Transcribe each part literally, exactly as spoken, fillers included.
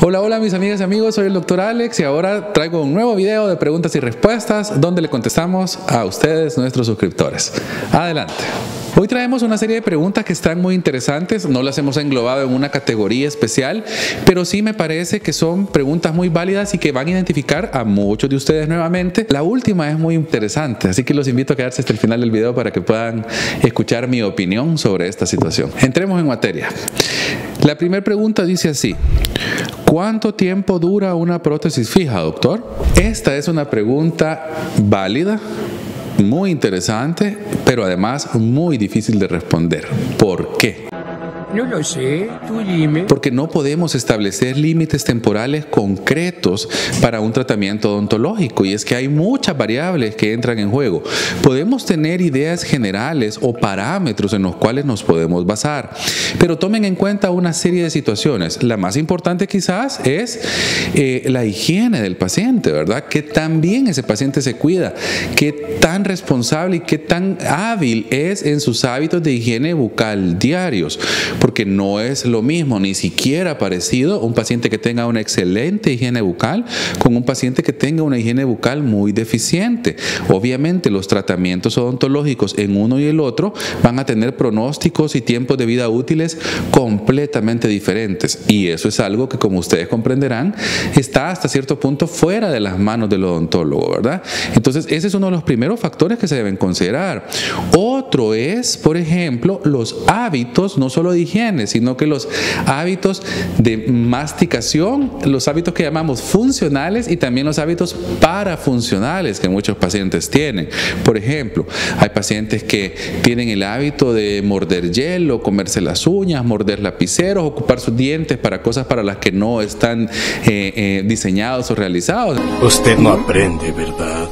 Hola, hola mis amigas y amigos, soy el doctor Alex y ahora traigo un nuevo video de preguntas y respuestas donde le contestamos a ustedes, nuestros suscriptores. Adelante. Hoy traemos una serie de preguntas que están muy interesantes, no las hemos englobado en una categoría especial, pero sí me parece que son preguntas muy válidas y que van a identificar a muchos de ustedes nuevamente. La última es muy interesante, así que los invito a quedarse hasta el final del video para que puedan escuchar mi opinión sobre esta situación. Entremos en materia. La primera pregunta dice así: ¿cuánto tiempo dura una prótesis fija, doctor? Esta es una pregunta válida, muy interesante, pero además muy difícil de responder. ¿Por qué? No lo sé, tú dime. Porque no podemos establecer límites temporales concretos para un tratamiento odontológico, y es que hay muchas variables que entran en juego. Podemos tener ideas generales o parámetros en los cuales nos podemos basar, pero tomen en cuenta una serie de situaciones. La más importante quizás es eh, la higiene del paciente, ¿verdad? Que tan bien ese paciente se cuida, qué tan responsable y qué tan hábil es en sus hábitos de higiene bucal diarios. Porque no es lo mismo, ni siquiera parecido, un paciente que tenga una excelente higiene bucal con un paciente que tenga una higiene bucal muy deficiente. Obviamente los tratamientos odontológicos en uno y el otro van a tener pronósticos y tiempos de vida útiles completamente diferentes, y eso es algo que, como ustedes comprenderán, está hasta cierto punto fuera de las manos del odontólogo, ¿verdad? Entonces ese es uno de los primeros factores que se deben considerar. Otro es, por ejemplo, los hábitos, no solo de higiene, sino que los hábitos de masticación, los hábitos que llamamos funcionales y también los hábitos parafuncionales que muchos pacientes tienen. Por ejemplo, hay pacientes que tienen el hábito de morder hielo, comerse las uñas, morder lapiceros, ocupar sus dientes para cosas para las que no están eh, eh, diseñados o realizados. Usted no aprende, ¿verdad?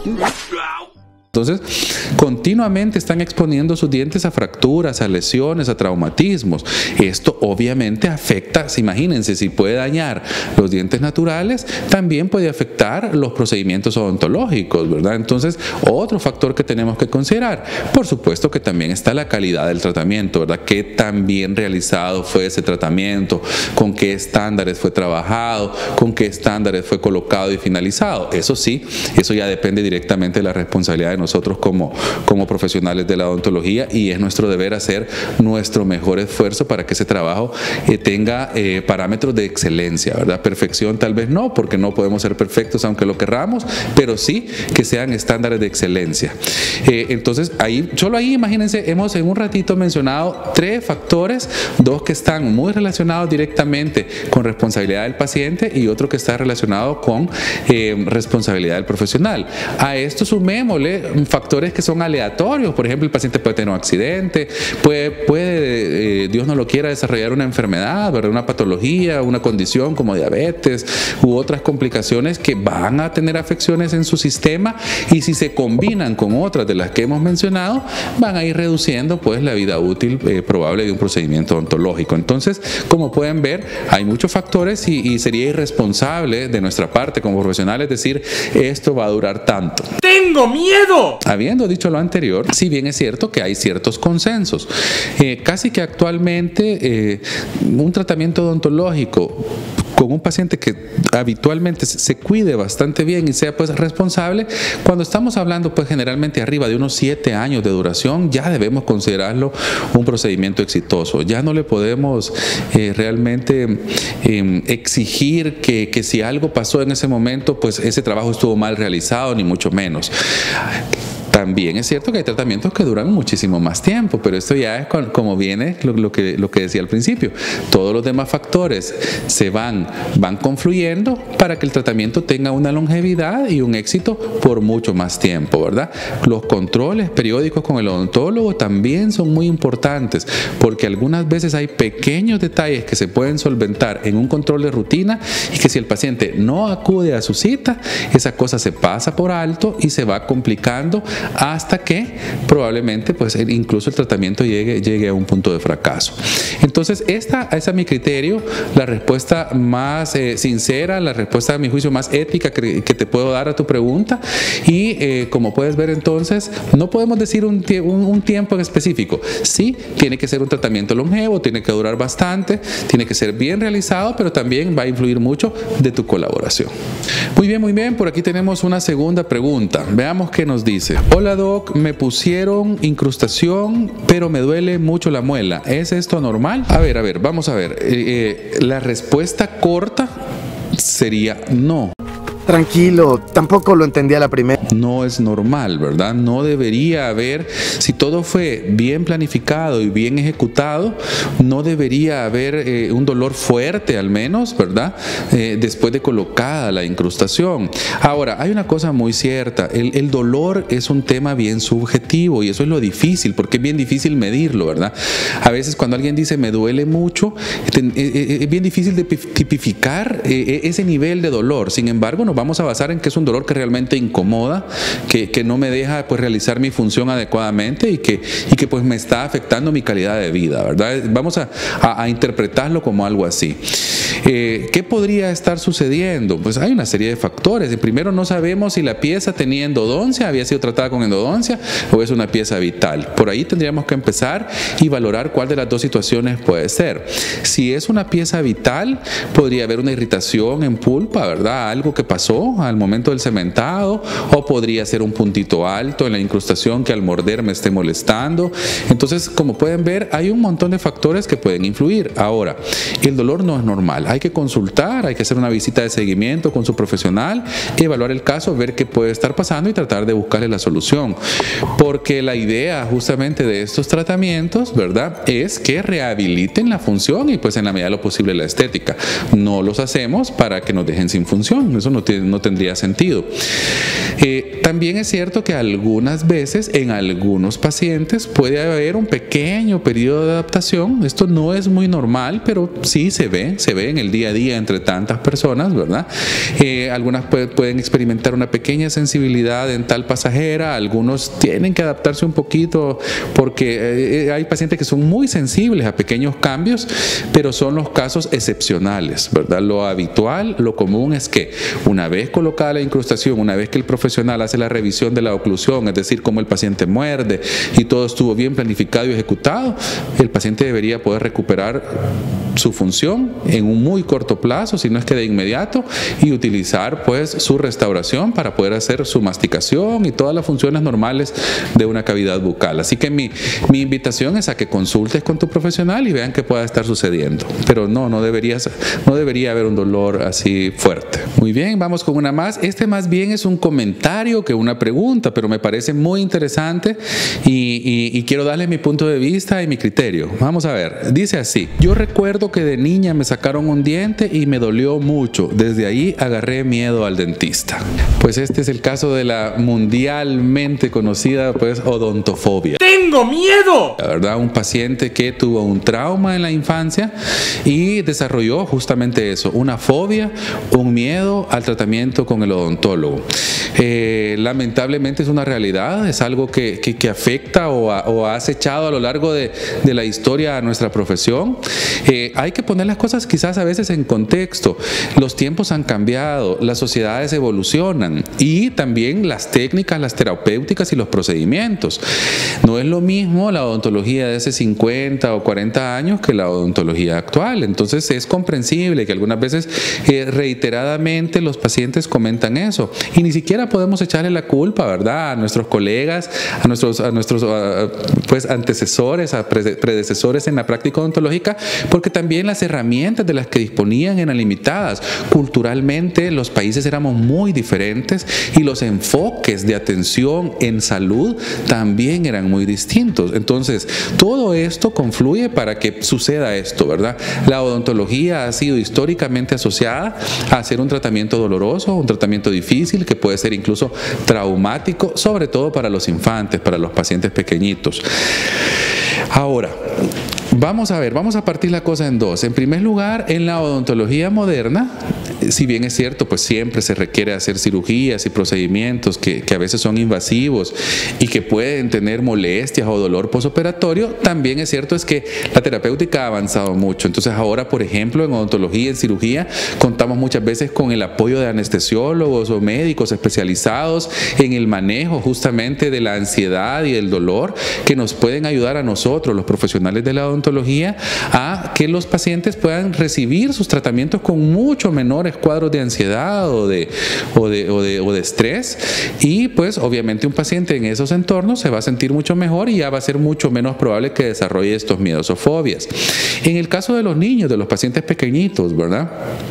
Entonces, continuamente están exponiendo sus dientes a fracturas, a lesiones, a traumatismos. Esto obviamente afecta, imagínense, si puede dañar los dientes naturales, también puede afectar los procedimientos odontológicos, ¿verdad? Entonces, otro factor que tenemos que considerar, por supuesto que también está la calidad del tratamiento, ¿verdad? Qué tan bien realizado fue ese tratamiento, con qué estándares fue trabajado, con qué estándares fue colocado y finalizado. Eso sí, eso ya depende directamente de la responsabilidad de nosotros nosotros como, como profesionales de la odontología, y es nuestro deber hacer nuestro mejor esfuerzo para que ese trabajo eh, tenga eh, parámetros de excelencia, ¿verdad? Perfección tal vez no, porque no podemos ser perfectos aunque lo querramos, pero sí que sean estándares de excelencia. Eh, entonces, ahí, solo ahí, imagínense, hemos en un ratito mencionado tres factores, dos que están muy relacionados directamente con responsabilidad del paciente y otro que está relacionado con eh, responsabilidad del profesional. A esto sumémosle factores que son aleatorios. Por ejemplo, el paciente puede tener un accidente, puede, puede eh, Dios no lo quiera, desarrollar una enfermedad, ¿verdad? Una patología, una condición como diabetes u otras complicaciones que van a tener afecciones en su sistema, y si se combinan con otras de las que hemos mencionado, van a ir reduciendo pues la vida útil eh, probable de un procedimiento odontológico. Entonces, como pueden ver, hay muchos factores y, y sería irresponsable de nuestra parte como profesionales decir esto va a durar tanto. ¡Tengo miedo! Habiendo dicho lo anterior, si bien es cierto que hay ciertos consensos, eh, casi que actualmente eh, un tratamiento odontológico con un paciente que habitualmente se cuide bastante bien y sea pues responsable, cuando estamos hablando pues generalmente arriba de unos siete años de duración, ya debemos considerarlo un procedimiento exitoso. Ya no le podemos eh, realmente eh, exigir que, que si algo pasó en ese momento, pues ese trabajo estuvo mal realizado, ni mucho menos. También es cierto que hay tratamientos que duran muchísimo más tiempo, pero esto ya es como viene lo, lo, que, lo que decía al principio. Todos los demás factores se van, van confluyendo para que el tratamiento tenga una longevidad y un éxito por mucho más tiempo, ¿verdad? Los controles periódicos con el odontólogo también son muy importantes, porque algunas veces hay pequeños detalles que se pueden solventar en un control de rutina y que si el paciente no acude a su cita, esa cosa se pasa por alto y se va complicando hasta que probablemente pues incluso el tratamiento llegue, llegue a un punto de fracaso. Entonces esta, esa es mi criterio, la respuesta más eh, sincera, la respuesta a mi juicio más ética que, que te puedo dar a tu pregunta. Y eh, como puedes ver entonces, no podemos decir un, un, un tiempo en específico. Sí, tiene que ser un tratamiento longevo, tiene que durar bastante, tiene que ser bien realizado, pero también va a influir mucho de tu colaboración. Muy bien, muy bien, por aquí tenemos una segunda pregunta. Veamos qué nos dice. Hola doc, me pusieron incrustación, pero me duele mucho la muela. ¿Es esto normal? A ver, a ver, vamos a ver. Eh, eh, la respuesta corta sería no. Tranquilo, tampoco lo entendí a la primera. No es normal, ¿verdad? No debería haber, si todo fue bien planificado y bien ejecutado, no debería haber eh, un dolor fuerte al menos, ¿verdad? Eh, después de colocada la incrustación. Ahora, hay una cosa muy cierta, el, el dolor es un tema bien subjetivo y eso es lo difícil, porque es bien difícil medirlo, ¿verdad? A veces cuando alguien dice me duele mucho, es bien difícil de tipificar eh, ese nivel de dolor. Sin embargo, no vamos a basar en que es un dolor que realmente incomoda, que, que no me deja pues realizar mi función adecuadamente y que, y que pues me está afectando mi calidad de vida, ¿verdad? Vamos a, a, a interpretarlo como algo así. Eh, ¿Qué podría estar sucediendo? Pues hay una serie de factores. Primero, no sabemos si la pieza tenía endodoncia, había sido tratada con endodoncia o es una pieza vital. Por ahí tendríamos que empezar y valorar cuál de las dos situaciones puede ser. Si es una pieza vital, podría haber una irritación en pulpa, ¿verdad? Algo que pasó al momento del cementado, o podría ser un puntito alto en la incrustación que al morder me esté molestando. Entonces, como pueden ver, hay un montón de factores que pueden influir. Ahora, el dolor no es normal. Hay que consultar, hay que hacer una visita de seguimiento con su profesional, evaluar el caso, ver qué puede estar pasando y tratar de buscarle la solución. Porque la idea justamente de estos tratamientos, ¿verdad?, es que rehabiliten la función y pues en la medida de lo posible la estética. No los hacemos para que nos dejen sin función. Eso no tiene no tendría sentido. Eh, también es cierto que algunas veces en algunos pacientes puede haber un pequeño periodo de adaptación. Esto no es muy normal, pero sí se ve, se ve en el día a día entre tantas personas, ¿verdad? Eh, algunas puede, pueden experimentar una pequeña sensibilidad dental pasajera, algunos tienen que adaptarse un poquito porque eh, hay pacientes que son muy sensibles a pequeños cambios, pero son los casos excepcionales, ¿verdad? Lo habitual, lo común es que una vez colocada la incrustación, una vez que el profesional hace la revisión de la oclusión, es decir, cómo el paciente muerde y todo estuvo bien planificado y ejecutado, el paciente debería poder recuperar su función en un muy corto plazo, si no es que de inmediato, y utilizar pues su restauración para poder hacer su masticación y todas las funciones normales de una cavidad bucal. Así que mi, mi invitación es a que consultes con tu profesional y vean qué pueda estar sucediendo. Pero no, no debería, no debería haber un dolor así fuerte. Muy bien, vamos con una más. Este más bien es un comentario que una pregunta, pero me parece muy interesante y, y, y quiero darle mi punto de vista y mi criterio. Vamos a ver, dice así: yo recuerdo que de niña me sacaron un diente y me dolió mucho. Desde ahí agarré miedo al dentista. Pues este es el caso de la mundialmente conocida pues odontofobia. ¡Tengo miedo! La verdad, un paciente que tuvo un trauma en la infancia y desarrolló justamente eso, una fobia, un miedo al tratamiento con el odontólogo. Eh, lamentablemente es una realidad, es algo que, que, que afecta o ha, o ha acechado a lo largo de, de la historia a nuestra profesión. Eh, hay que poner las cosas quizás a veces en contexto. Los tiempos han cambiado, las sociedades evolucionan y también las técnicas, las terapéuticas y los procedimientos. No es lo mismo la odontología de hace cincuenta o cuarenta años que la odontología actual. Entonces es comprensible que algunas veces eh, reiteradamente los pacientes comentan eso y ni siquiera podemos echarle la culpa, ¿verdad?, a nuestros colegas, a nuestros, a nuestros uh, pues antecesores, a predecesores en la práctica odontológica, porque también las herramientas de las que disponían eran limitadas. Culturalmente los países éramos muy diferentes y los enfoques de atención en salud también eran muy distintos. Entonces todo esto confluye para que suceda esto, ¿verdad? La odontología ha sido históricamente asociada a hacer un tratamiento doloroso, un tratamiento difícil que puede ser incluso traumático, sobre todo para los infantes, para los pacientes pequeñitos. Ahora, vamos a ver, vamos a partir la cosa en dos. En primer lugar, en la odontología moderna, si bien es cierto, pues siempre se requiere hacer cirugías y procedimientos que, que a veces son invasivos y que pueden tener molestias o dolor posoperatorio, también es cierto es que la terapéutica ha avanzado mucho. Entonces ahora, por ejemplo, en odontología, en cirugía, contamos muchas veces con el apoyo de anestesiólogos o médicos especializados en el manejo justamente de la ansiedad y del dolor, que nos pueden ayudar a nosotros, los profesionales de la odontología, a que los pacientes puedan recibir sus tratamientos con mucho menores cuadros de ansiedad o de, o de, o de, o de estrés, y pues obviamente un paciente en esos entornos se va a sentir mucho mejor y ya va a ser mucho menos probable que desarrolle estos miedos o fobias. En el caso de los niños, de los pacientes pequeñitos, ¿verdad?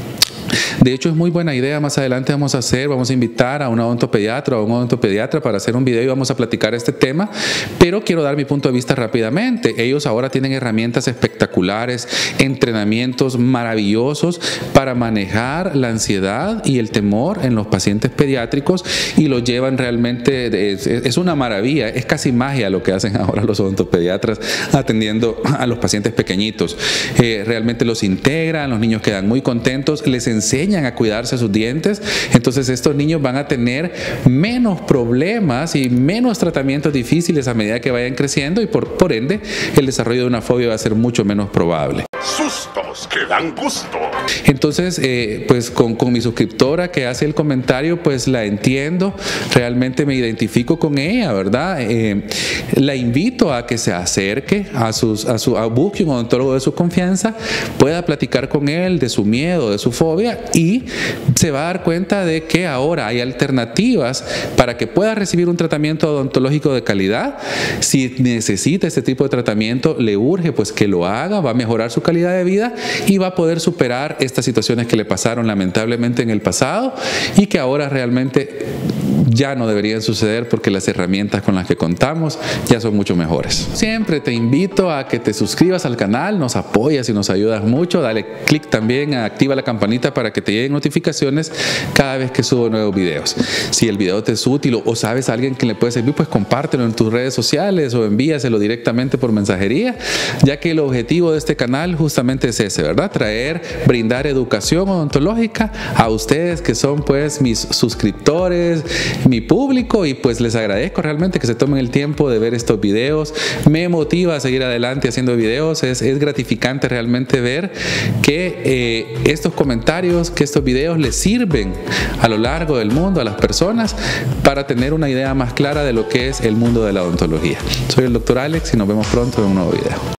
De hecho, es muy buena idea. Más adelante vamos a hacer, vamos a invitar a un odontopediatra o a un odontopediatra para hacer un video y vamos a platicar este tema, pero quiero dar mi punto de vista rápidamente. Ellos ahora tienen herramientas espectaculares, entrenamientos maravillosos para manejar la ansiedad y el temor en los pacientes pediátricos, y lo llevan realmente, es, es una maravilla, es casi magia lo que hacen ahora los odontopediatras atendiendo a los pacientes pequeñitos. Eh, realmente los integran, los niños quedan muy contentos, les enseñan a cuidarse sus dientes, entonces estos niños van a tener menos problemas y menos tratamientos difíciles a medida que vayan creciendo, y por, por ende el desarrollo de una fobia va a ser mucho menos probable. Sustos que dan gusto. Entonces, eh, pues con, con mi suscriptora que hace el comentario, pues la entiendo, realmente me identifico con ella, ¿verdad? Eh, la invito a que se acerque a, sus, a su a busque un odontólogo de su confianza, pueda platicar con él de su miedo, de su fobia, y se va a dar cuenta de que ahora hay alternativas para que pueda recibir un tratamiento odontológico de calidad. Si necesita este tipo de tratamiento, le urge pues que lo haga, va a mejorar su calidad de vida y va a poder superar estas situaciones que le pasaron lamentablemente en el pasado y que ahora realmente ya no deberían suceder, porque las herramientas con las que contamos ya son mucho mejores. Siempre te invito a que te suscribas al canal, nos apoyas y nos ayudas mucho. Dale click también, activa la campanita para que te lleguen notificaciones cada vez que subo nuevos videos. Si el video te es útil o sabes a alguien que le puede servir, pues compártelo en tus redes sociales o envíaselo directamente por mensajería, ya que el objetivo de este canal justamente es ese, ¿verdad? Traer, brindar educación odontológica a ustedes que son pues mis suscriptores, mi público, y pues les agradezco realmente que se tomen el tiempo de ver estos videos. Me motiva a seguir adelante haciendo videos. Es, es gratificante realmente ver que eh, estos comentarios, que estos videos les sirven a lo largo del mundo a las personas para tener una idea más clara de lo que es el mundo de la odontología. Soy el doctor Alex y nos vemos pronto en un nuevo video.